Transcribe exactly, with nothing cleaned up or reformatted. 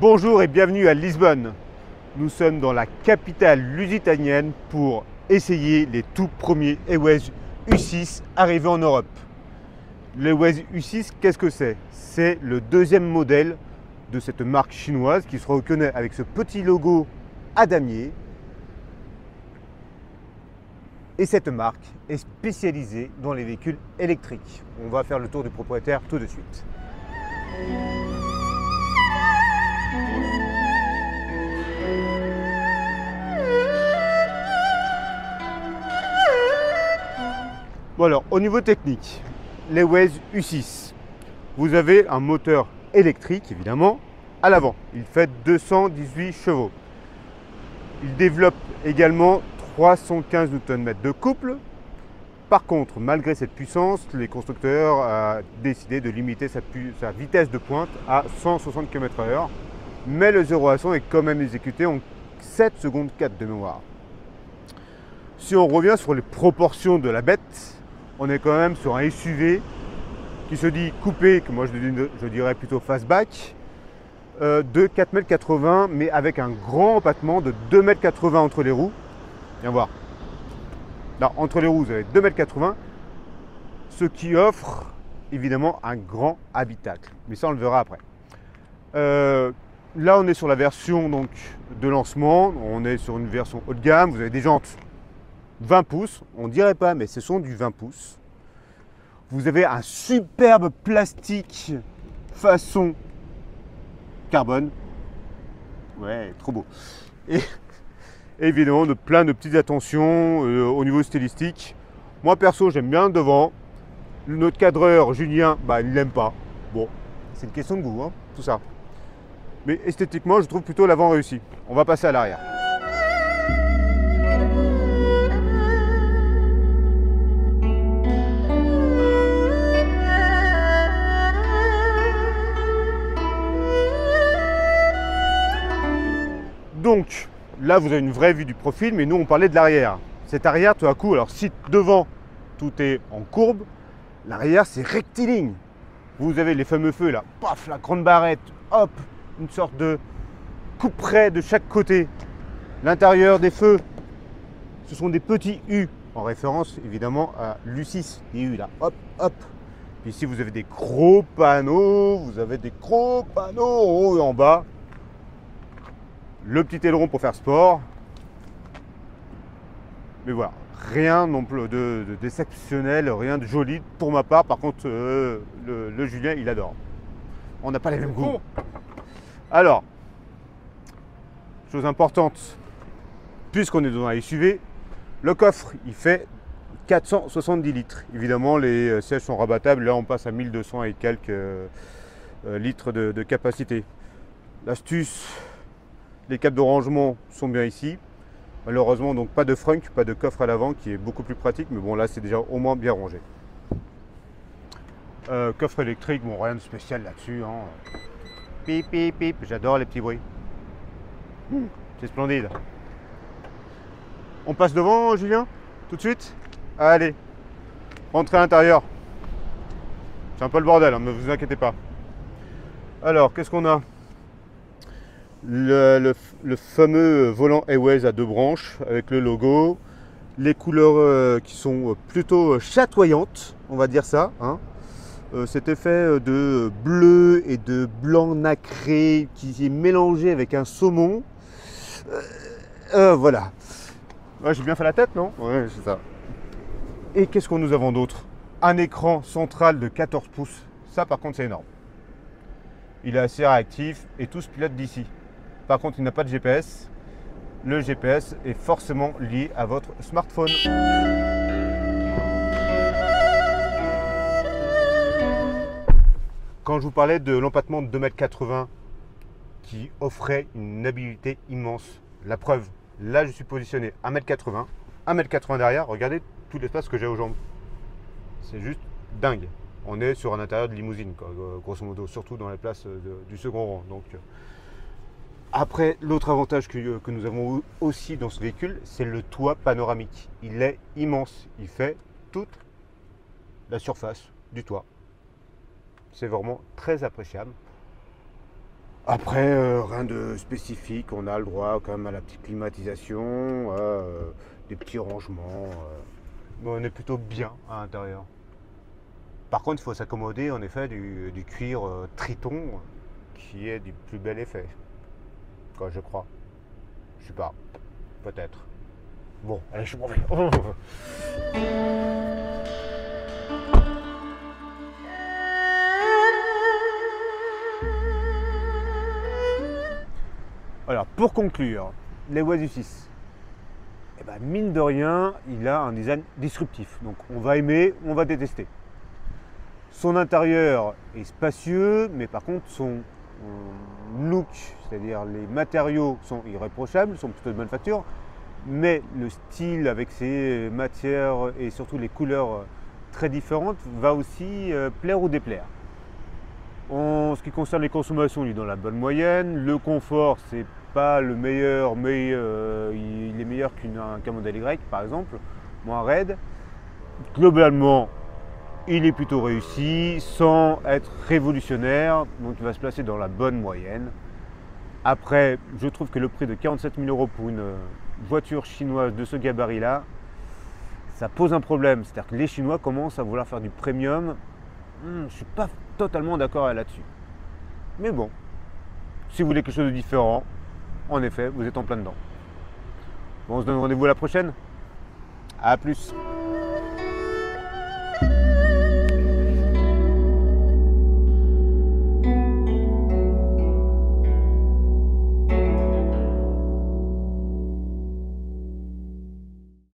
Bonjour et bienvenue à Lisbonne. Nous sommes dans la capitale lusitanienne pour essayer les tout premiers Airways U six arrivés en Europe. L'Airways U six, qu'est-ce que c'est? C'est le deuxième modèle de cette marque chinoise qui se reconnaît avec ce petit logo à damier. Et cette marque est spécialisée dans les véhicules électriques. On va faire le tour du propriétaire tout de suite. Bon alors, au niveau technique, l'Airways U six, vous avez un moteur électrique évidemment à l'avant. Il fait deux cent dix-huit chevaux. Il développe également trois cent quinze newton-mètres de couple. Par contre, malgré cette puissance, les constructeurs ont décidé de limiter sa, sa vitesse de pointe à cent soixante kilomètres heure. Mais le zéro à cent est quand même exécuté en sept secondes quatre de mémoire. Si on revient sur les proportions de la bête, on est quand même sur un S U V qui se dit coupé, que moi je, je dirais plutôt fastback, euh, de quatre mètres quatre-vingts, mais avec un grand empattement de deux mètres quatre-vingts entre les roues. Viens voir. Là, entre les roues, vous avez deux mètres quatre-vingts, ce qui offre évidemment un grand habitacle. Mais ça, on le verra après. Euh, là, on est sur la version donc, de lancement. On est sur une version haut de gamme. Vous avez des jantes vingt pouces. On ne dirait pas, mais ce sont du vingt pouces. Vous avez un superbe plastique façon carbone. Ouais, trop beau. Et évidemment, de plein de petites attentions euh, au niveau stylistique. Moi, perso, j'aime bien le devant. Notre cadreur, Julien, bah, il ne l'aime pas. Bon, c'est une question de goût, hein, tout ça. Mais esthétiquement, je trouve plutôt l'avant réussi. On va passer à l'arrière. Donc, là, vous avez une vraie vue du profil, mais nous, on parlait de l'arrière. Cet arrière, tout à coup, alors si devant, tout est en courbe, l'arrière, c'est rectiligne. Vous avez les fameux feux, là, paf, la grande barrette, hop, une sorte de couperet de chaque côté. L'intérieur des feux, ce sont des petits U, en référence, évidemment, à l'U six, les U, là, hop, hop. Puis ici, vous avez des gros panneaux, vous avez des gros panneaux en haut et en bas. Le petit aileron pour faire sport. Mais voilà, rien non plus de, de, d'exceptionnel, rien de joli pour ma part. Par contre, euh, le, le Julien, il adore. On n'a pas les mêmes goûts. Alors, chose importante, puisqu'on est dans un S U V, le coffre, il fait quatre cent soixante-dix litres. Évidemment, les sièges sont rabattables. Là, on passe à mille deux cents et quelques euh, litres de, de capacité. L'astuce, les câbles de rangement sont bien ici. Malheureusement, donc pas de frunk, pas de coffre à l'avant qui est beaucoup plus pratique. Mais bon, là, c'est déjà au moins bien rangé. Euh, coffre électrique, bon, rien de spécial là-dessus. Hein. Pip, pip, pip. J'adore les petits bruits. Mmh, c'est splendide. On passe devant, Julien? Tout de suite? Allez, rentrez à l'intérieur. C'est un peu le bordel, hein, ne vous inquiétez pas. Alors, qu'est-ce qu'on a? Le, le, le fameux volant Airways à deux branches avec le logo, les couleurs euh, qui sont plutôt chatoyantes, on va dire ça. Hein. Euh, cet effet de bleu et de blanc nacré qui est mélangé avec un saumon. Euh, euh, voilà. Ouais, j'ai bien fait la tête, non? Ouais, c'est ça. Et qu'est-ce que nous avons d'autre? Un écran central de quatorze pouces. Ça, par contre, c'est énorme. Il est assez réactif et tout se pilote d'ici. Par contre, il n'a pas de G P S. Le G P S est forcément lié à votre smartphone. Quand je vous parlais de l'empattement de deux mètres quatre-vingts qui offrait une habileté immense, la preuve, là je suis positionné un mètre quatre-vingts, un mètre quatre-vingts derrière, regardez tout l'espace que j'ai aux jambes. C'est juste dingue. On est sur un intérieur de limousine, quoi, grosso modo, surtout dans les places de, du second rang. Donc, après, l'autre avantage que, que nous avons aussi dans ce véhicule, c'est le toit panoramique. Il est immense. Il fait toute la surface du toit. C'est vraiment très appréciable. Après, euh, rien de spécifique, on a le droit quand même à la petite climatisation, à, euh, des petits rangements. euh. Mais on est plutôt bien à l'intérieur. Par contre, il faut s'accommoder en effet du, du cuir euh, Triton qui est du plus bel effet, quoi, je crois. Je sais pas, peut-être. Bon, allez, je m'en vais. Oh. Alors, pour conclure, les Oasis six, eh ben, mine de rien, il a un design disruptif. Donc, on va aimer, on va détester. Son intérieur est spacieux, mais par contre, son euh, look, c'est-à-dire les matériaux sont irréprochables, sont plutôt de bonne facture, mais le style avec ses matières et surtout les couleurs très différentes va aussi euh, plaire ou déplaire. En ce qui concerne les consommations, il est dans la bonne moyenne. Le confort, c'est pas le meilleur, mais euh, il est meilleur qu'un modèle Y par exemple, moins raide. Globalement, il est plutôt réussi sans être révolutionnaire, donc il va se placer dans la bonne moyenne. Après, je trouve que le prix de quarante-sept mille euros pour une voiture chinoise de ce gabarit-là, ça pose un problème. C'est-à-dire que les Chinois commencent à vouloir faire du premium. Hmm, je ne suis pas totalement d'accord là-dessus. Mais bon, si vous voulez quelque chose de différent, en effet, vous êtes en plein dedans. Bon, on se donne rendez-vous à la prochaine. A plus.